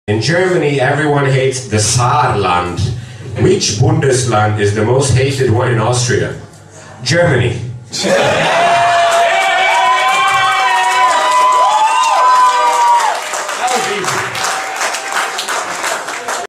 In Germany, everyone hates the Saarland. Which Bundesland is the most hated one in Austria? Germany.